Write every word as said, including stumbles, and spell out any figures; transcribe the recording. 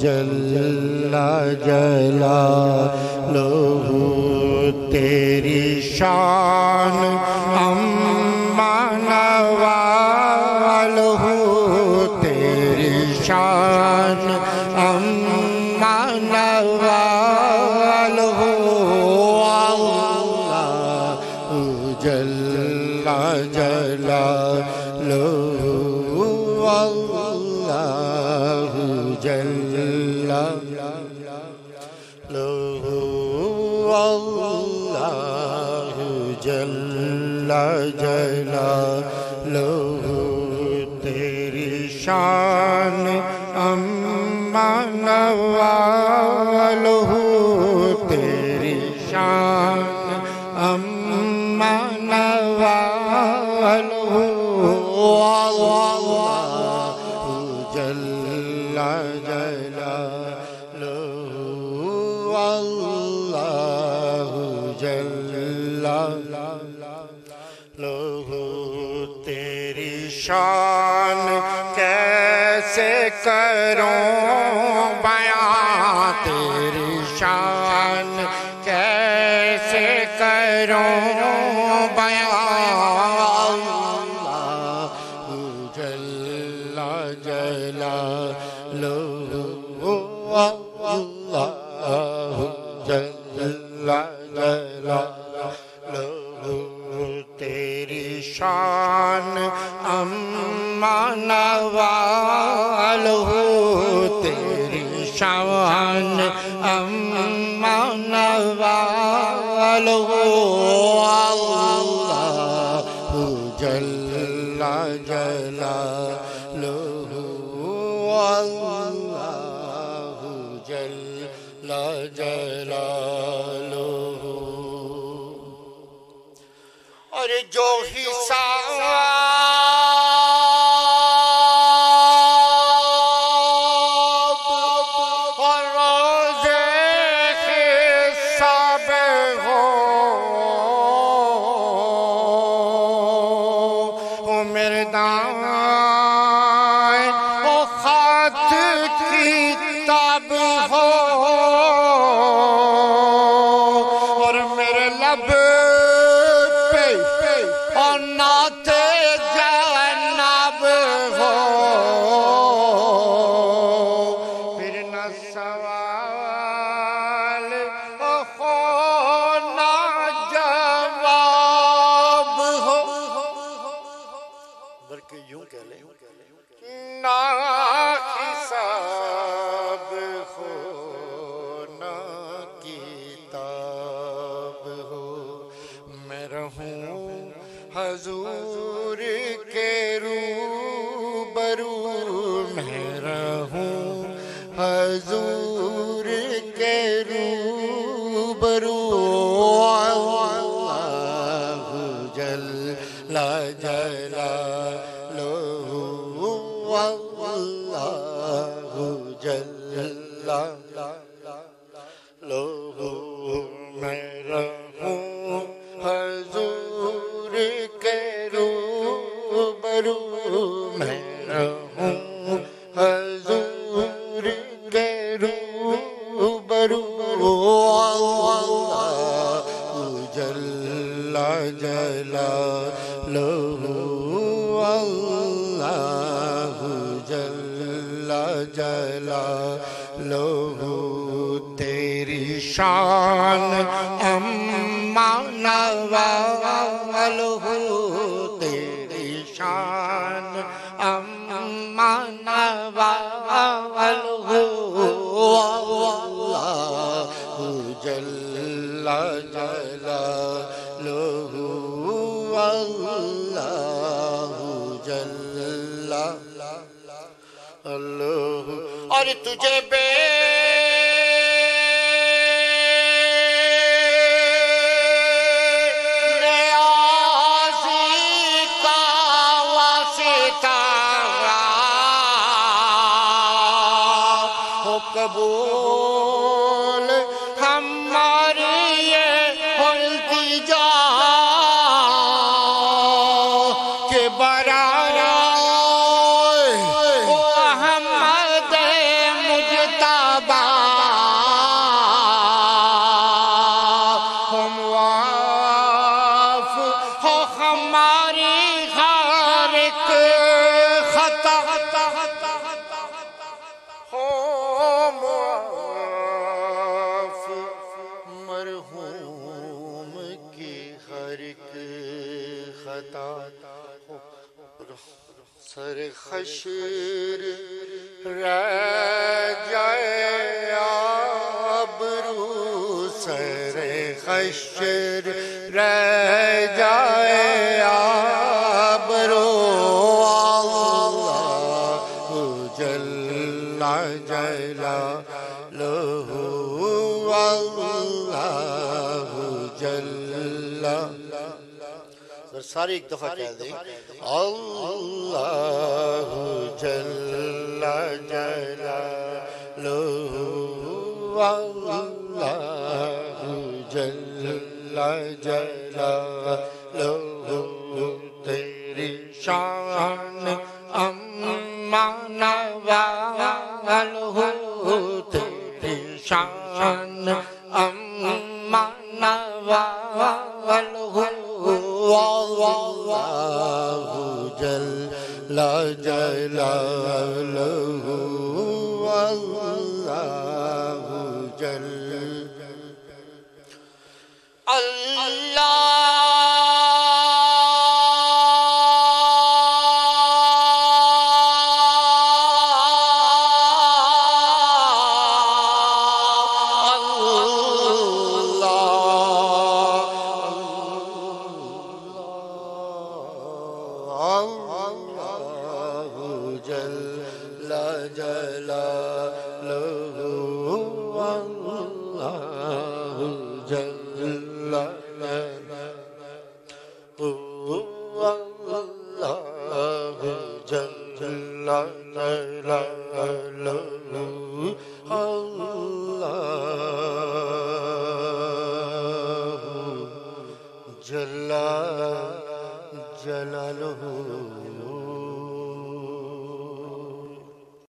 جل جلالہ تیری شان عما نوالہ تیری شان عما نوالہ اللہ جل جلالہ اللہ جل اللہ جل جلالہ تیری شان عما نوالہ تیری شان عما نوالہ اللہ جل جلالہ اللہ جل جلالہ تیری شان کیسے کروں بیان تیری شان کیسے کروں بیان اللہ جل جلالہ اللہ جل جلالہ تیری شان عما نوالہ تیری شان عما نوالہ اللہ جل جلالہ اللہ جل جلالہ اور جو حساب اور روز حساب ہو وہ میرے دائیں وہ خط کتاب ہو اور میرے لب اور نعت جناب ہو پھر نہ سوال ہو نہ جواب ہو بلکہ یوں کہہ لیں نہ حساب ہو نہ کتاب ہو میں رہوں حضور کے روبرو میں رہوں حضور کے روبرو اللہ جل جلالہ اللہ جل جلالہ میں رہوں حضور کے روبرو میں رہوں حضور کے روبرو اللہ جل جلالہ اللہ جل جلالہ تیری شان عما نوالہ تیری شان عما نوالہ اللہ جل جلالہ اللہ جل اللہ اور تجھے بے قبول ہماری یہ التجا کے برائے محمد مجتبی خشر رہ جائے آبرو سر خشر رہ جائے آبرو اللہ جل جلالہ اللہ جل ساری ایک دفعہ کہہ دیں اللہ جل جلالہ اللہ جل جلالہ تیری شان امان وال ہو تیری شان امان وال ہو اللہ جل جلالہ اللہ جل اللہ جل جلالہ